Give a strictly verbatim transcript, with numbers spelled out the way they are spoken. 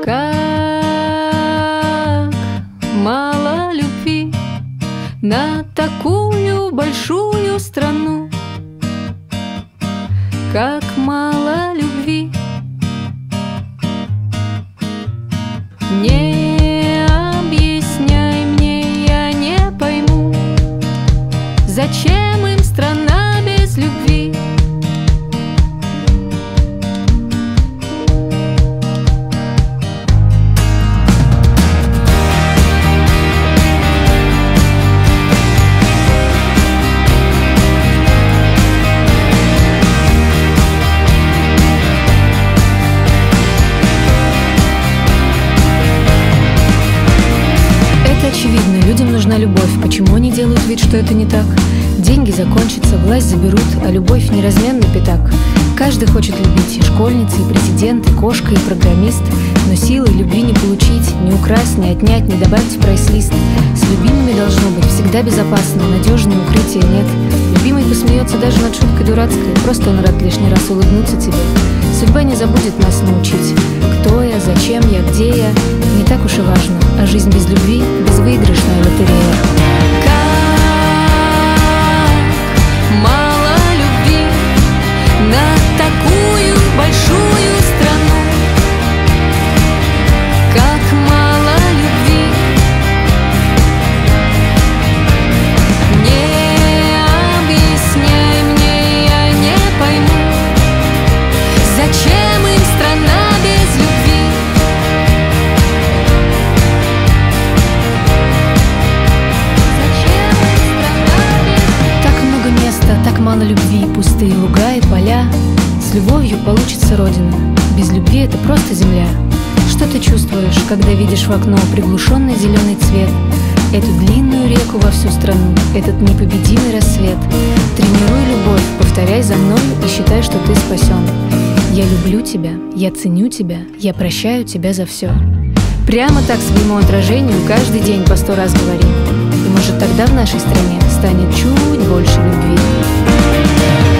Как мало любви на такую большую страну, как мало любви. Не объясняй мне, я не пойму, зачем им страна без любви. Очевидно, людям нужна любовь. Почему они делают вид, что это не так? Деньги закончатся, власть заберут, а любовь — неразменный пятак. Каждый хочет любить, и школьница, и президент, и кошка, и программист. Но силы любви не получить, не украсть, не отнять, не добавить в прайс-лист. С любимыми должно быть всегда безопасно, надежное укрытия нет. Любимый посмеется даже над шуткой дурацкой, просто он рад лишний раз улыбнуться тебе. Судьба не забудет нас научить. Кто я, зачем я, где я, не так уж и важно. А жизнь без любви — безвыигрышная лотерея. Как мало любви на такую большую страну, как мало любви. Не объясняй мне, я не пойму, зачем им страна без любви. Зачем им страна без любви? Так много места, так мало любви, пустые луга и поля. С любовью получится родина, без любви это просто земля. Что ты чувствуешь, когда видишь в окно приглушенный зеленый цвет, эту длинную реку во всю страну, этот непобедимый рассвет? Тренируй любовь, повторяй за мной и считай, что ты спасен. Я люблю тебя, я ценю тебя, я прощаю тебя за все. Прямо так своему отражению каждый день по сто раз говори. И может тогда в нашей стране станет чуть больше любви.